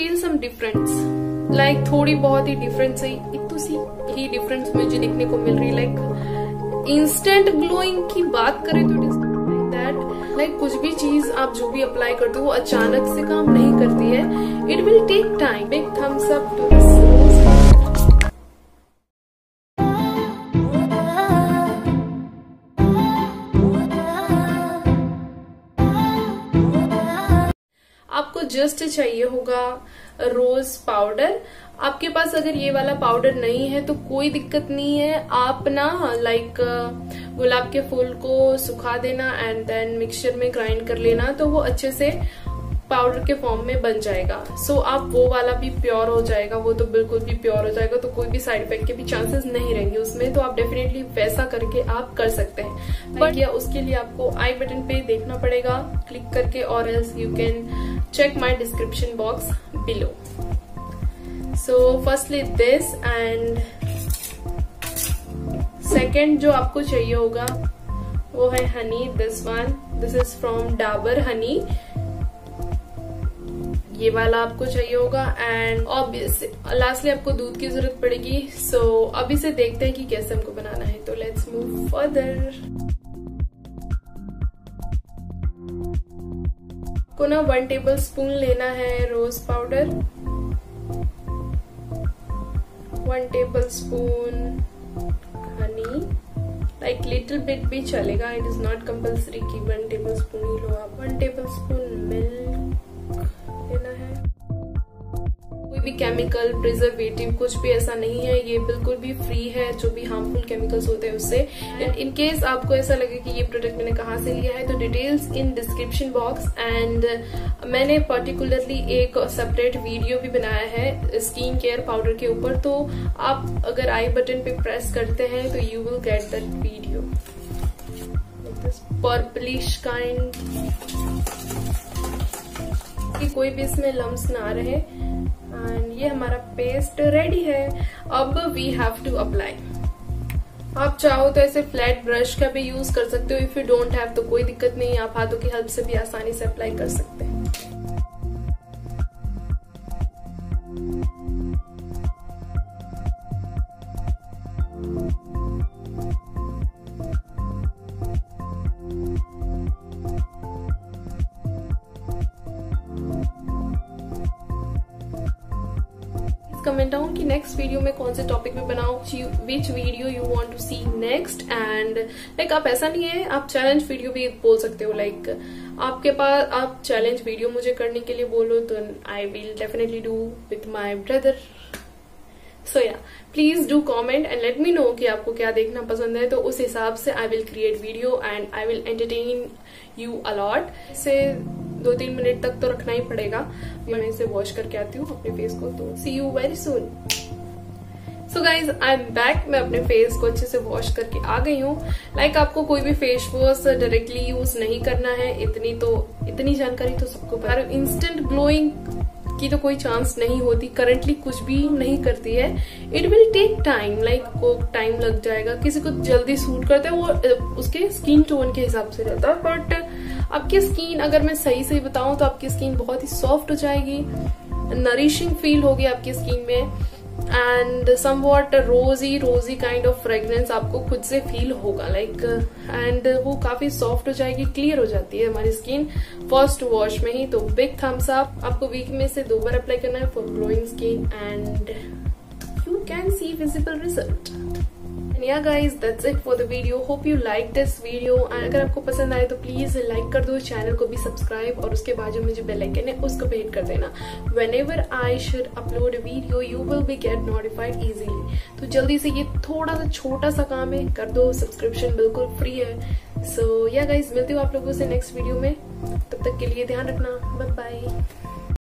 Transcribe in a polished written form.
Feel some difference, like थोड़ी बहुत ही difference है, इतनी सी ही डिफरेंस मुझे दिखने को मिल रही है। लाइक इंस्टेंट ग्लोइंग की बात करें तो दैट लाइक कुछ भी चीज आप जो भी अप्लाई करते हो वो अचानक से काम नहीं करती है। It will take time. Big thumbs up to this. आपको जस्ट चाहिए होगा रोज पाउडर। आपके पास अगर ये वाला पाउडर नहीं है तो कोई दिक्कत नहीं है, आप ना लाइक गुलाब के फूल को सुखा देना एंड देन मिक्सचर में ग्राइंड कर लेना, तो वो अच्छे से पाउडर के फॉर्म में बन जाएगा। सो आप वो वाला भी प्योर हो जाएगा, वो तो बिल्कुल भी प्योर हो जाएगा, तो कोई भी साइड इफेक्ट के भी चांसेस नहीं रहेंगे उसमें। तो आप डेफिनेटली वैसा करके आप कर सकते हैं, बट या उसके लिए आपको आई बटन पे देखना पड़ेगा क्लिक करके, और else you can check my description box below. So firstly this, and second जो आपको चाहिए होगा वो है honey. This one, this is from Dabur honey, ये वाला आपको चाहिए होगा। एंड ऑब्वियसली लास्टली आपको दूध की जरूरत पड़ेगी। सो अभी से देखते हैं कि कैसे हमको बनाना है, तो लेट्स मूव फर्दर। को ना 1 टेबल स्पून लेना है rose powder, 1 tablespoon honey, like little bit भी चलेगा, इट इज नॉट कंपल्सरी कि 1 टेबल स्पून ही लो आप। 1 टेबल स्पून मिल्क लेना है। कोई भी केमिकल प्रिजर्वेटिव कुछ भी ऐसा नहीं है, ये बिल्कुल भी फ्री है जो भी हार्मफुल केमिकल्स होते हैं उससे। इन केस आपको ऐसा लगे कि ये प्रोडक्ट मैंने कहाँ से लिया है, तो details in description box. And मैंने पर्टिकुलरली एक सेपरेट वीडियो भी बनाया है स्किन केयर पाउडर के ऊपर, तो आप अगर आई बटन पे प्रेस करते हैं तो you will get that video. Purplish kind, कि कोई भी इसमें लम्स ना रहे। एंड ये हमारा पेस्ट रेडी है। अब वी हैव टू अप्लाई। आप चाहो तो ऐसे फ्लैट ब्रश का भी यूज कर सकते हो, इफ यू डोंट हैव तो कोई दिक्कत नहीं, आप हाथों की हेल्प से भी आसानी से अप्लाई कर सकते हैं। कमेंट डाउन कि नेक्स्ट वीडियो में कौन से टॉपिक पे बनाऊं, which video you want to see next. And like आप ऐसा नहीं है, आप चैलेंज वीडियो भी बोल सकते हो। लाइक आपके पास आप चैलेंज वीडियो मुझे करने के लिए बोलो तो I will definitely do with my brother. So yeah please do comment and let me know कि आपको क्या देखना पसंद है, तो उस हिसाब से I will create video and I will entertain you a lot. इसे 2-3 मिनट तक तो रखना ही पड़ेगा। मैं इसे वॉश करके आती हूँ अपने फेस को, तो see you very soon. So guys I am back. मैं अपने फेस को अच्छे से वॉश करके आ गई हूँ। लाइक आपको कोई भी फेस वॉश डायरेक्टली यूज नहीं करना है, इतनी जानकारी तो सबको पता है। इंस्टेंट ग्लोइंग की तो कोई चांस नहीं होती, करंटली कुछ भी नहीं करती है। It will take time, like को टाइम लग जाएगा। किसी को जल्दी सूट करता है, वो उसके स्किन टोन के हिसाब से रहता है। बट आपकी स्किन, अगर मैं सही से बताऊं तो आपकी स्किन बहुत ही सॉफ्ट हो जाएगी, नरिशिंग फील होगी आपकी स्किन में, and somewhat rosy kind of fragrance आपको खुद से फील होगा लाइक। एंड वो काफी सॉफ्ट हो जाएगी, क्लियर हो जाती है हमारी स्किन फर्स्ट वॉश में ही। तो बिग थम्स अप। आपको वीक में से 2 बार अप्लाई करना है for glowing skin and you can see visible result. Yeah guys, that's it for the video. Hope you like this video. and अगर आपको पसंद आए तो प्लीज लाइक कर दो, चैनल को भी सब्सक्राइब, और उसके बाजू में जो बेल आइकन है उसको भी हिट कर देना। Whenever I should upload a video, you will be get notified easily. तो जल्दी से ये थोड़ा सा छोटा सा काम है, कर दो। सब्सक्रिप्शन बिल्कुल फ्री है। So yeah guys, मिलती हूँ आप लोगों से नेक्स्ट वीडियो में। तब तक के लिए ध्यान रखना। Bye bye.